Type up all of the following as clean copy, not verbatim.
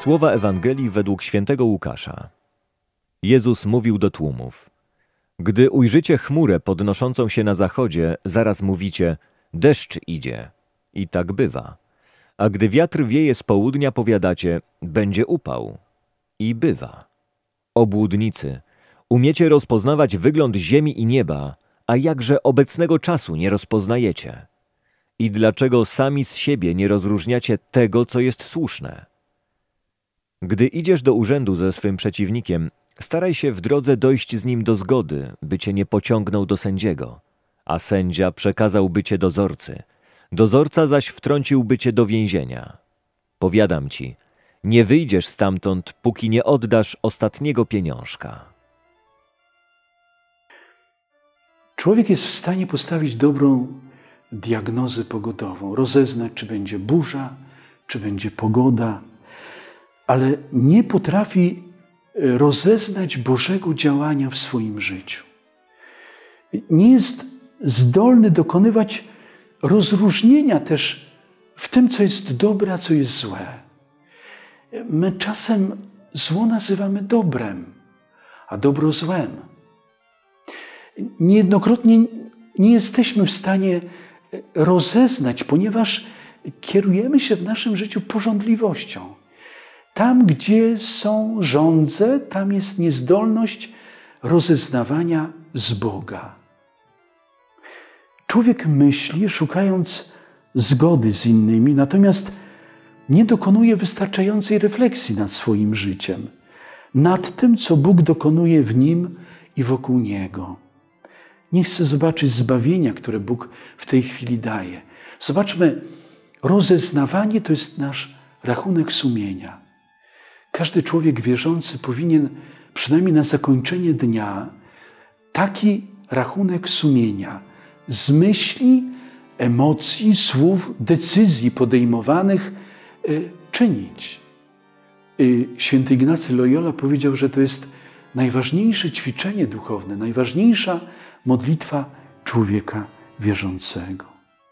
Słowa Ewangelii według świętego Łukasza. Jezus mówił do tłumów: Gdy ujrzycie chmurę podnoszącą się na zachodzie, zaraz mówicie: deszcz idzie. I tak bywa. A gdy wiatr wieje z południa, powiadacie: będzie upał. I bywa. Obłudnicy, umiecie rozpoznawać wygląd ziemi i nieba, a jakże obecnego czasu nie rozpoznajecie? I dlaczego sami z siebie nie rozróżniacie tego, co jest słuszne? Gdy idziesz do urzędu ze swym przeciwnikiem, staraj się w drodze dojść z nim do zgody, by cię nie pociągnął do sędziego, a sędzia przekazałby cię dozorcy, dozorca zaś wtrąciłby cię do więzienia. Powiadam ci, nie wyjdziesz stamtąd, póki nie oddasz ostatniego pieniążka. Człowiek jest w stanie postawić dobrą diagnozę pogodową, rozeznać, czy będzie burza, czy będzie pogoda, ale nie potrafi rozeznać Bożego działania w swoim życiu. Nie jest zdolny dokonywać rozróżnienia też w tym, co jest dobre, a co jest złe. My czasem zło nazywamy dobrem, a dobro złem. Niejednokrotnie nie jesteśmy w stanie rozeznać, ponieważ kierujemy się w naszym życiu pożądliwością. Tam, gdzie są żądze, tam jest niezdolność rozeznawania z Boga. Człowiek myśli, szukając zgody z innymi, natomiast nie dokonuje wystarczającej refleksji nad swoim życiem, nad tym, co Bóg dokonuje w nim i wokół niego. Nie chce zobaczyć zbawienia, które Bóg w tej chwili daje. Zobaczmy, rozeznawanie to jest nasz rachunek sumienia. Każdy człowiek wierzący powinien przynajmniej na zakończenie dnia taki rachunek sumienia z myśli, emocji, słów, decyzji podejmowanych czynić. Święty Ignacy Loyola powiedział, że to jest najważniejsze ćwiczenie duchowne, najważniejsza modlitwa człowieka wierzącego.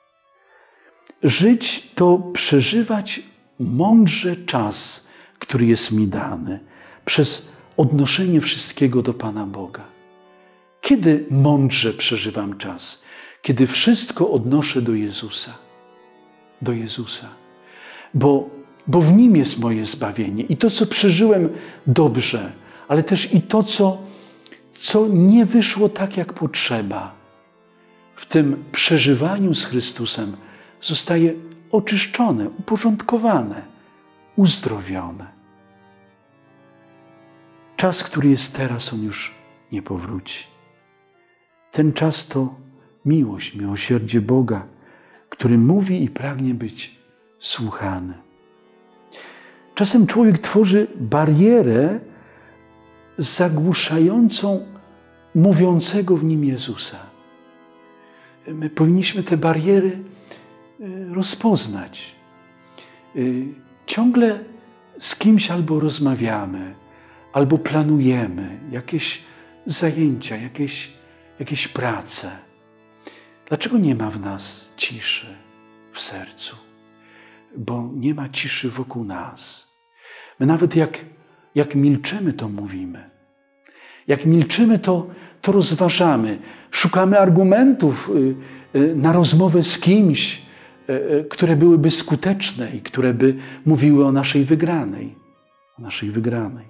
Żyć to przeżywać mądrze czas, który jest mi dany, przez odnoszenie wszystkiego do Pana Boga. Kiedy mądrze przeżywam czas? Kiedy wszystko odnoszę do Jezusa. Do Jezusa. Bo w Nim jest moje zbawienie. I to, co przeżyłem dobrze, ale też i to, co nie wyszło tak, jak potrzeba. W tym przeżywaniu z Chrystusem zostaje oczyszczone, uporządkowane, uzdrowione. Czas, który jest teraz, on już nie powróci. Ten czas to miłość, miłosierdzie Boga, który mówi i pragnie być słuchany. Czasem człowiek tworzy barierę zagłuszającą mówiącego w nim Jezusa. My powinniśmy te bariery rozpoznać. Ciągle z kimś albo rozmawiamy, albo planujemy jakieś zajęcia, jakieś prace. Dlaczego nie ma w nas ciszy w sercu? Bo nie ma ciszy wokół nas. My nawet jak milczymy, to mówimy. Jak milczymy, to rozważamy. Szukamy argumentów na rozmowę z kimś, które byłyby skuteczne i które by mówiły o naszej wygranej. O naszej wygranej.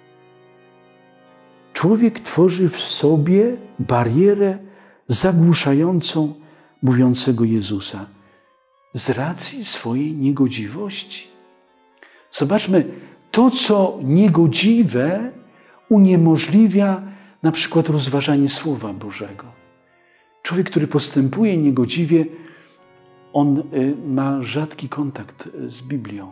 Człowiek tworzy w sobie barierę zagłuszającą mówiącego Jezusa z racji swojej niegodziwości. Zobaczmy, to, co niegodziwe, uniemożliwia na przykład rozważanie Słowa Bożego. Człowiek, który postępuje niegodziwie, on ma rzadki kontakt z Biblią.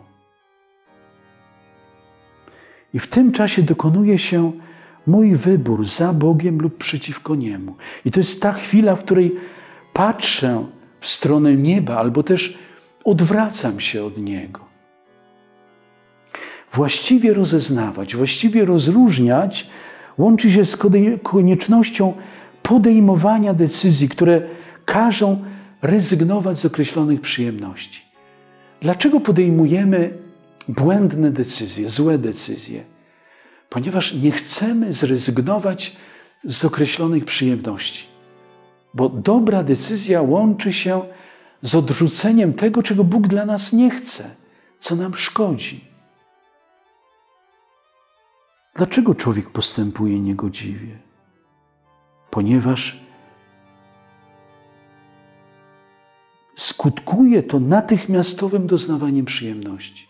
I w tym czasie dokonuje się mój wybór za Bogiem lub przeciwko Niemu. I to jest ta chwila, w której patrzę w stronę nieba albo też odwracam się od Niego. Właściwie rozeznawać, właściwie rozróżniać łączy się z koniecznością podejmowania decyzji, które każą rezygnować z określonych przyjemności. Dlaczego podejmujemy błędne decyzje, złe decyzje, ponieważ nie chcemy zrezygnować z określonych przyjemności. Bo dobra decyzja łączy się z odrzuceniem tego, czego Bóg dla nas nie chce, co nam szkodzi. Dlaczego człowiek postępuje niegodziwie? Ponieważ skutkuje to natychmiastowym doznawaniem przyjemności.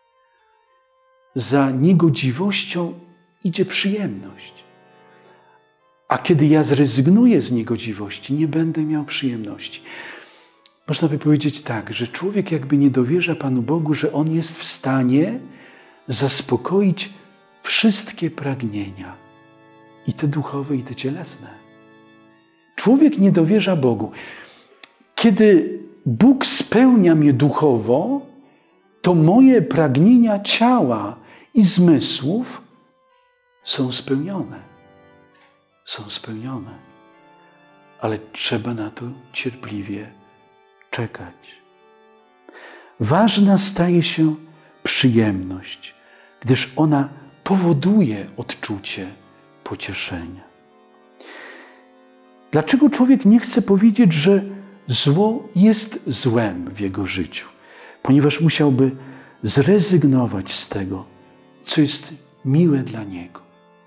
Za niegodziwością idzie przyjemność. A kiedy ja zrezygnuję z niegodziwości, nie będę miał przyjemności. Można by powiedzieć tak, że człowiek jakby nie dowierza Panu Bogu, że On jest w stanie zaspokoić wszystkie pragnienia. I te duchowe, i te cielesne. Człowiek nie dowierza Bogu. Kiedy Bóg spełnia mnie duchowo, to moje pragnienia ciała i zmysłów są spełnione. Są spełnione. Ale trzeba na to cierpliwie czekać. Ważna staje się przyjemność, gdyż ona powoduje odczucie pocieszenia. Dlaczego człowiek nie chce powiedzieć, że zło jest złem w jego życiu? Ponieważ musiałby zrezygnować z tego, co jest miłe dla niego.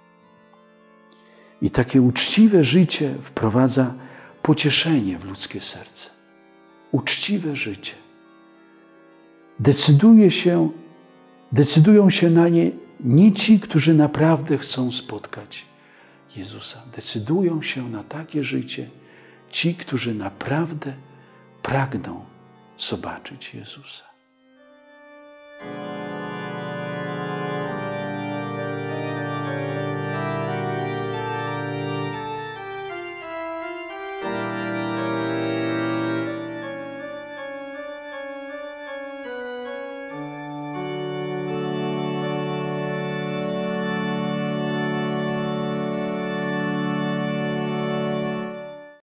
I takie uczciwe życie wprowadza pocieszenie w ludzkie serce. Uczciwe życie. Decydują się na nie ci, którzy naprawdę chcą spotkać Jezusa. Decydują się na takie życie ci, którzy naprawdę pragną zobaczyć Jezusa.